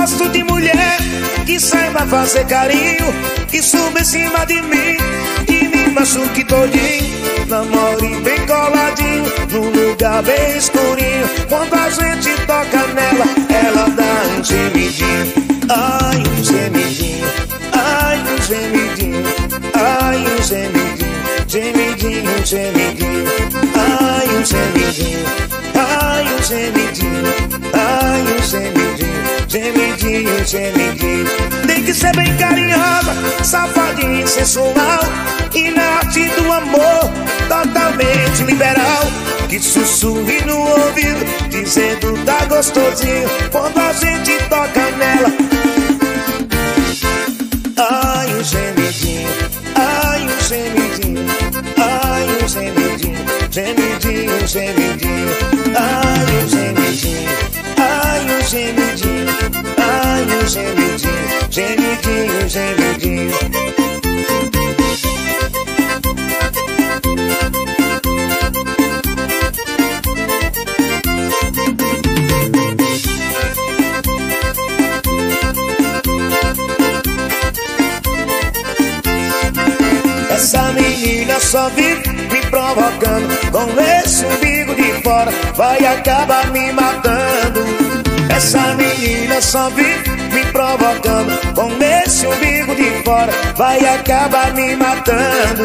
gosto de mulher que saiba fazer carinho, que suba em cima de mim e me machuque todinho. Namore bem coladinho, num lugar bem escurinho. Quando a gente toca nela, ela dá um gemidinho. Ai, um gemidinho, ai, um gemidinho, ai, um gemidinho, gemidinho, gemidinho. Ai, um gemidinho, ai, um gemidinho, ai, um gemidinho, gemidinho, gemidinho. Tem que ser bem carinhosa, safadinha e sensual, e na arte do amor totalmente liberal. Que sussurre no ouvido, dizendo tá gostosinho quando a gente toca nela. Ai, um gemidinho, ai, um gemidinho, ai, um gemidinho, gemidinho, gemidinho. Ai, um gemidinho, ai, um gemidinho, ai, um gemidinho, gemidinho, gemidinho. Essa menina só vive me provocando, com esse umbigo de fora vai acabar me matando. Essa menina só vive me provocando, com esse umbigo de fora vai acabar me matando.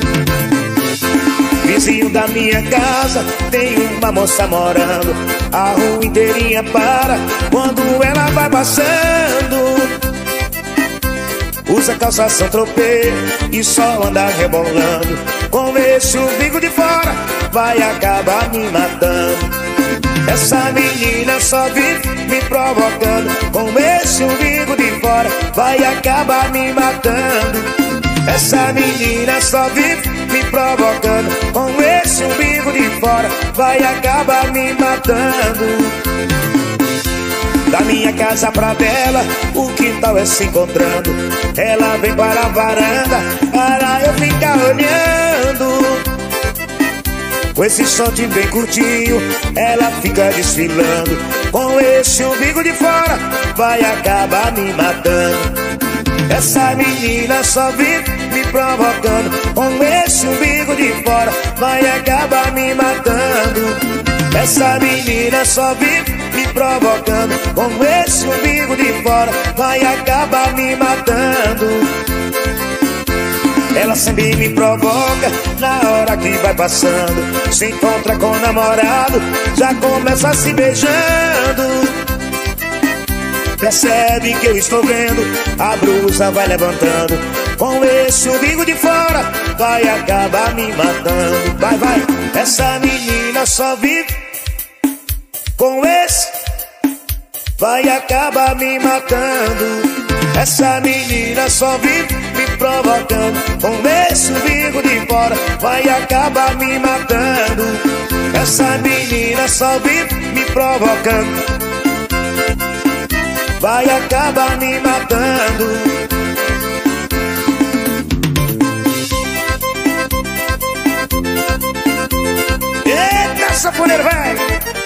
Vizinho da minha casa tem uma moça morando, a rua inteirinha para quando ela vai passando. Usa calçação tropeira e só anda rebolando, com esse umbigo de fora vai acabar me matando. Essa menina só vive me provocando, com esse umbigo de fora vai acabar me matando. Essa menina só vive me provocando, com esse umbigo de fora vai acabar me matando. Da minha casa pra dela, o quintal é se encontrando. Ela vem para a varanda para eu ficar olhando. Com esse short bem curtinho, ela fica desfilando, com esse umbigo de fora vai acabar me matando. Essa menina só vive me provocando, com esse umbigo de fora vai acabar me matando. Essa menina só vive me provocando, com esse umbigo de fora vai acabar me matando. Ela sempre me provoca na hora que vai passando, se encontra com o namorado, já começa se beijando. Percebe que eu estou vendo, a blusa vai levantando, com esse umbigo de fora vai acabar me matando. Vai, vai, essa menina só vive com esse, vai acabar me matando. Essa menina só vive me provocando, com esse umbigo de fora vai acabar me matando. Essa menina só vive me provocando, vai acabar me matando. Eita, sanfoneiro, vai!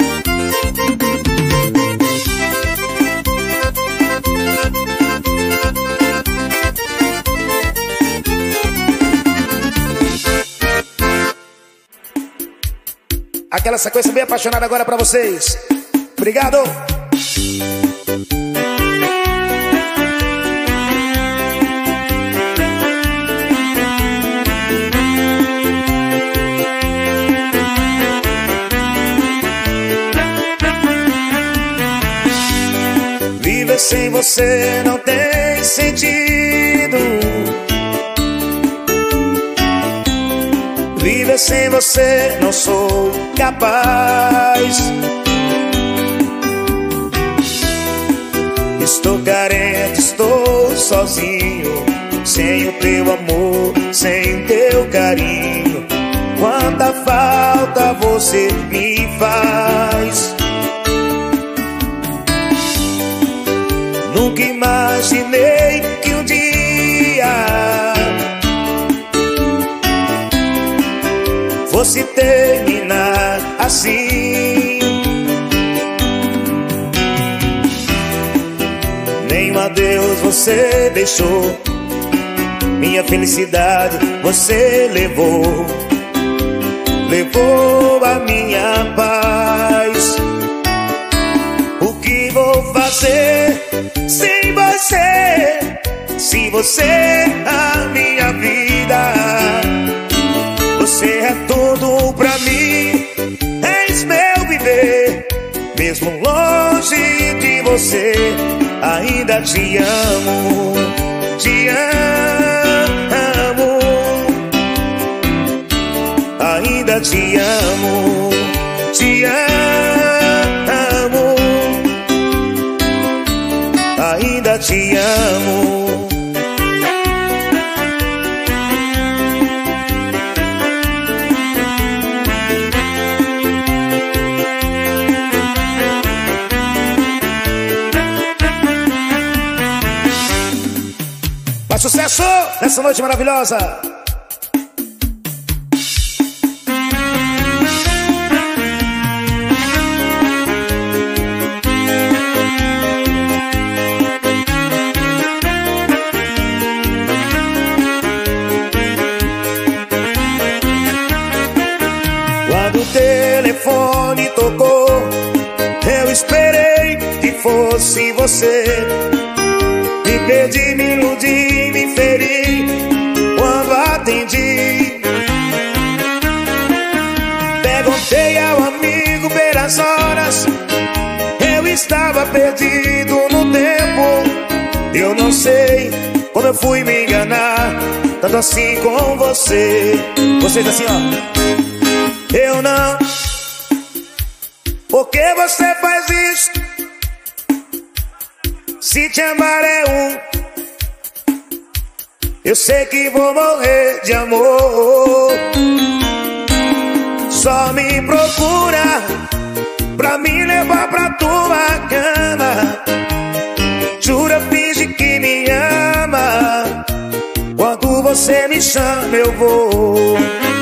Aquela sequência bem apaixonada agora pra vocês. Obrigado! Viver sem você não tem sentido. Viver sem você não sou capaz. Estou carente, estou sozinho, sem o teu amor, sem teu carinho. Quanta falta você me faz. Nunca imaginei que um dia fosse terminar assim. nenhum adeus você deixou. Minha felicidade você levou, levou a minha paz. O que vou fazer sem você? Se você é a minha vida, você é tudo pra mim, és meu viver. Mesmo longe de você, ainda te amo, te amo. Ainda te amo, te amo. Ainda te amo. Faz sucesso nessa noite maravilhosa. Quando o telefone tocou, eu esperei que fosse você. Me perdi, me iludi, me feri quando atendi. Perguntei ao amigo pelas horas, eu estava perdido no tempo. Eu não sei como eu fui me enganar, tanto assim com você. Vocês assim, ó. Eu não. Por que você faz isso? Se te amar é eu sei que vou morrer de amor. Só me procura pra me levar pra tua cama. Jura, finge que me ama. Quando você me chama eu vou.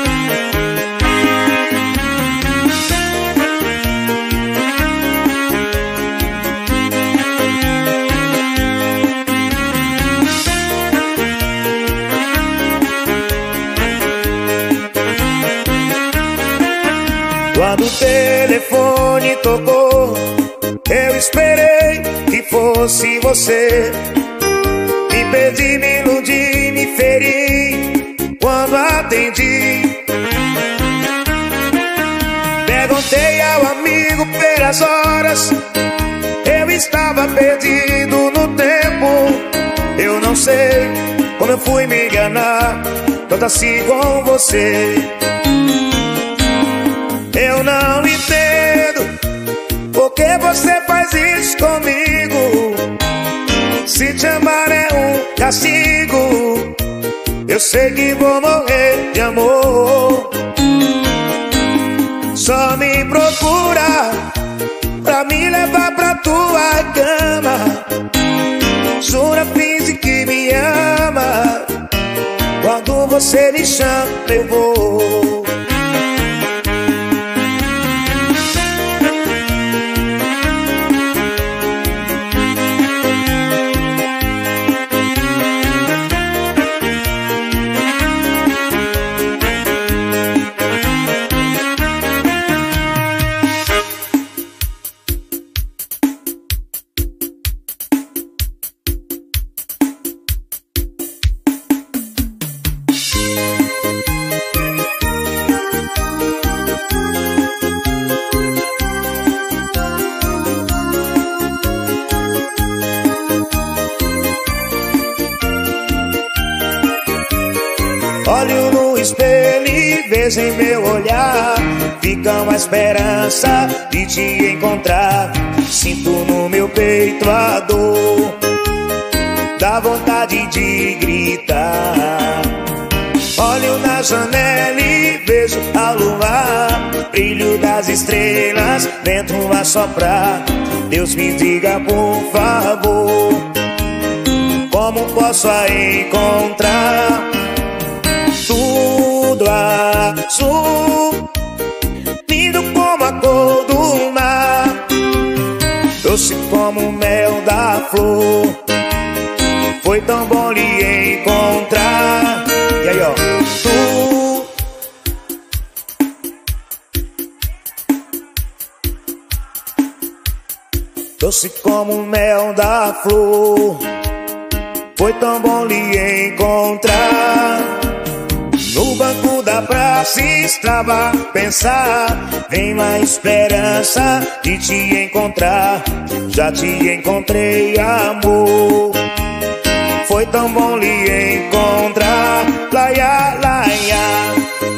Quando o telefone tocou, eu esperei que fosse você. Me perdi, me iludi, me feri quando atendi. Perguntei ao amigo pelas horas, eu estava perdido no tempo. Eu não sei como eu fui me enganar, tanto assim com você. Eu não entendo por que você faz isso comigo. Se te amar é castigo, eu sei que vou morrer de amor. Só me procura pra me levar pra tua cama. Jura, finge que me ama. Quando você me chama eu vou. Olho no espelho e vejo em meu olhar, fica uma esperança de te encontrar. Sinto no meu peito a dor, dá vontade de gritar. Olho na janela e vejo a lua, brilho das estrelas, vento a soprar. Deus me diga por favor, como posso a encontrar? Tudo azul, lindo como a cor do mar, doce como o mel da flor. Foi tão bom lhe encontrar. E aí, ó, doce como o mel da flor. Foi tão bom lhe encontrar. No banco da praça estava a pensar. Vem uma esperança de te encontrar. Já te encontrei, amor. Foi tão bom lhe encontrar. Laia, laia.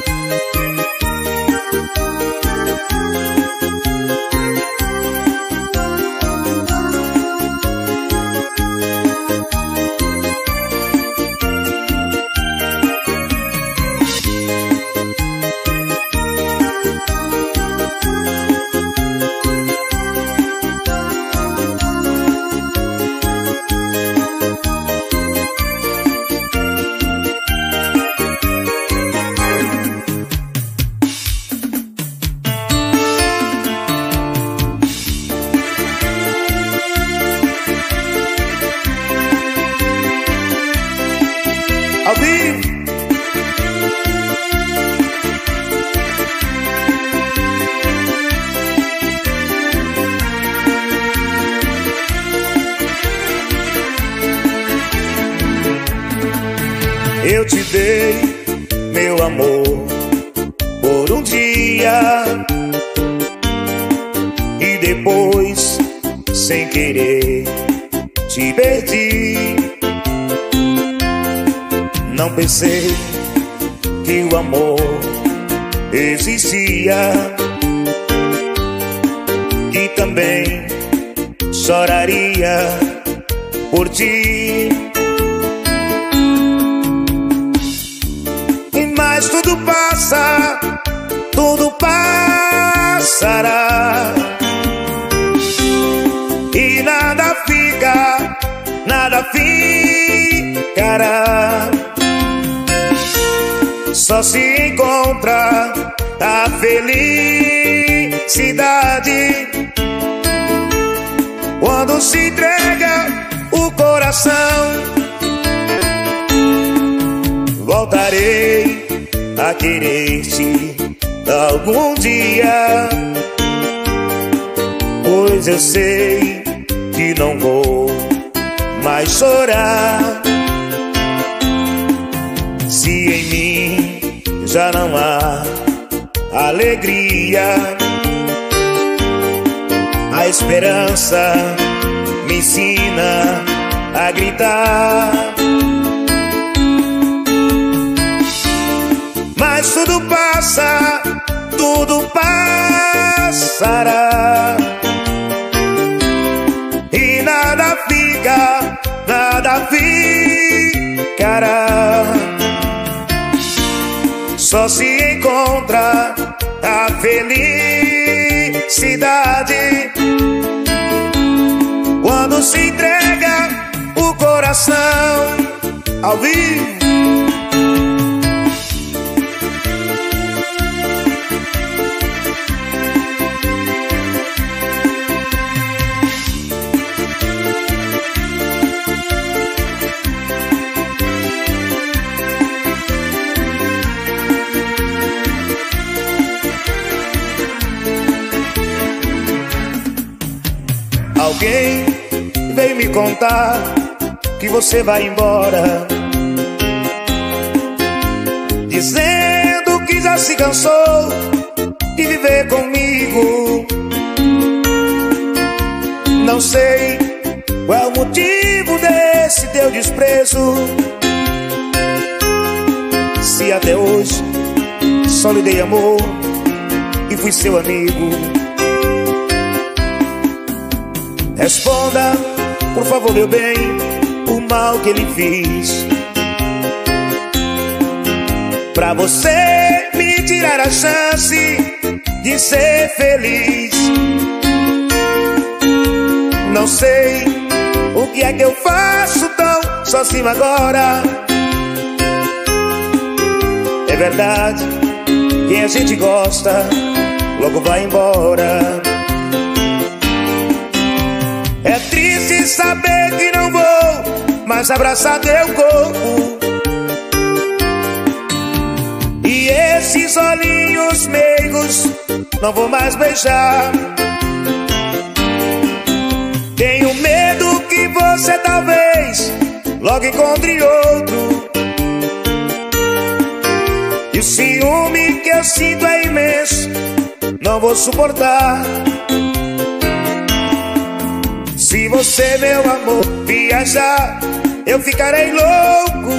Ao vivo. Eu te dei meu amor por um dia e depois, sem querer, te perdi. Não pensei que o amor existia, que também choraria por ti. Mas tudo passa, tudo passará, e nada fica, nada ficará. Só se encontra a felicidade quando se entrega o coração. Voltarei a querer-te algum dia, pois eu sei que não vou mais chorar. Se em mim já não há alegria, a esperança me ensina a gritar. Mas tudo passa, tudo passará, e nada fica, nada ficará. Só se encontra a felicidade quando se entrega o coração. Ao vivo. Alguém veio me contar que você vai embora, dizendo que já se cansou de viver comigo. Não sei qual é o motivo desse teu desprezo, se até hoje só lhe dei amor e fui seu amigo. Responda, por favor, meu bem, o mal que ele fiz, pra você me tirar a chance de ser feliz. Não sei o que é que eu faço tão sozinho agora. É verdade, quem a gente gosta logo vai embora. É triste saber que não vou mas abraçar teu corpo. E esses olhinhos meigos não vou mais beijar. Tenho medo que você talvez logo encontre outro. E o ciúme que eu sinto é imenso, não vou suportar. Se você, meu amor, viajar, eu ficarei louco.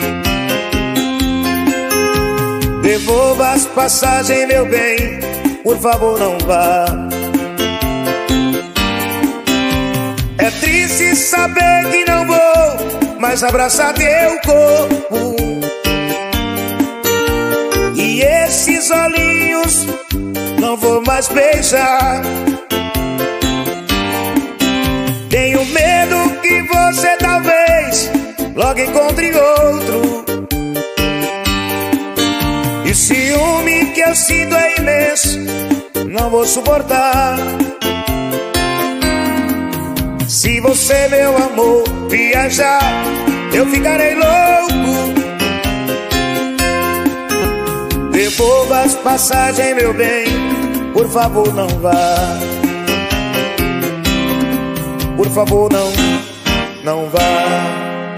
Devolva as passagens, meu bem, por favor não vá. É triste saber que não vou mais abraçar teu corpo. E esses olhinhos não vou mais beijar. Tenho medo que você talvez logo encontre outro. E o ciúme que eu sinto é imenso, não vou suportar. Se você, meu amor, viajar, eu ficarei louco. Devolva as passagens, meu bem, por favor não vá. Por favor não vá.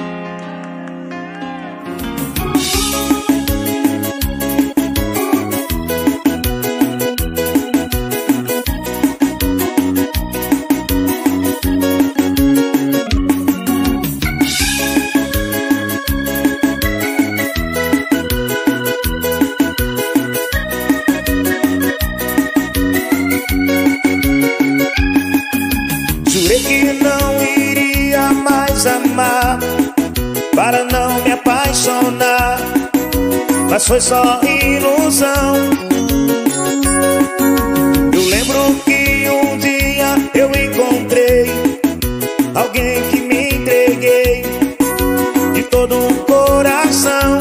Amar, para não me apaixonar, mas foi só ilusão. Eu lembro que um dia eu encontrei alguém que me entreguei de todo o coração.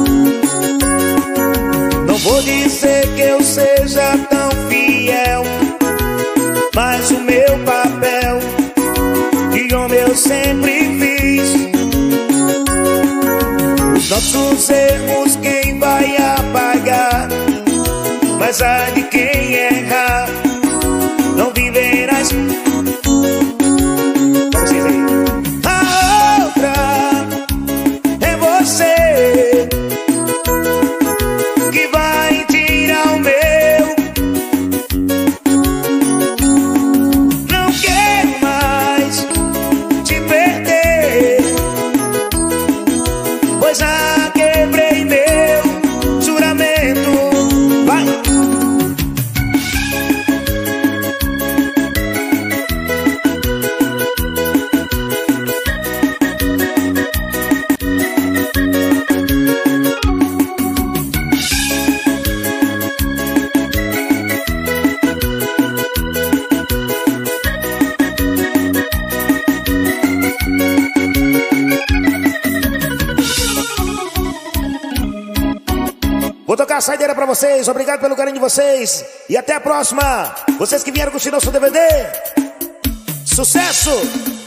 Não vou dizer que eu seja tão fiel, mas o meu papel de homem eu sempre fiz. Os nossos erros quem vai apagar? Mas ai de quem errar, não viverás. Pra vocês aí. A outra é você que vai tirar o meu. Já quebrei meu juramento. Vai! Vou tocar a saideira pra vocês, obrigado pelo carinho de vocês e até a próxima. Vocês que vieram curtir nosso DVD, sucesso!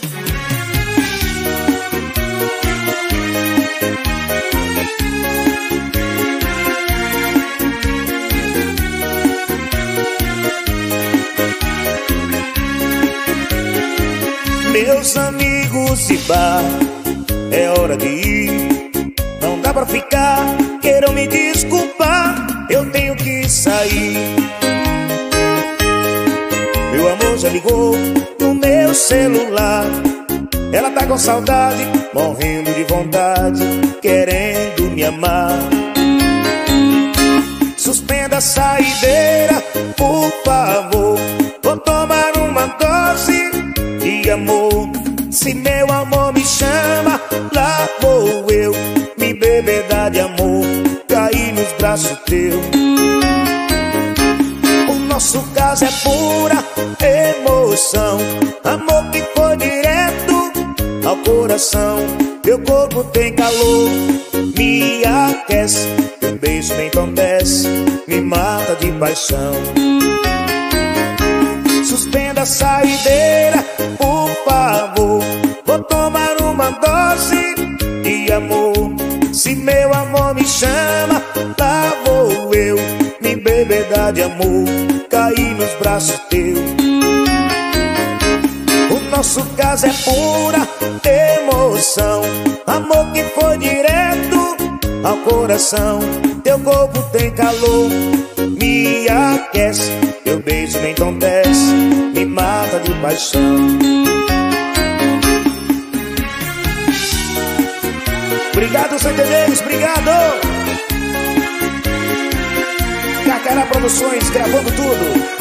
Meus amigos de bar, é hora de ir. Não dá pra ficar, queiram me desculpar, eu tenho que sair. Meu amor já ligou no meu celular. Ela tá com saudade, morrendo de vontade, querendo me amar. Suspenda a saideira, por favor. Vou tomar uma dose de amor. Se meu amor me chama, lá vou eu me bebedar de amor, cair nos braços teus. O nosso caso é pura emoção, amor que foi direto ao coração. Meu corpo tem calor, me aquece, teu beijo me entorpece, me mata de paixão. Suspenda a saideira, por favor. Vou tomar uma dose amor, cair nos braços teus. O nosso caso é pura emoção, amor que foi direto ao coração. Teu corpo tem calor, me aquece, teu beijo me entontece, me mata de paixão. Obrigado, Centeneiros, obrigado! Cacará Produções, gravando tudo.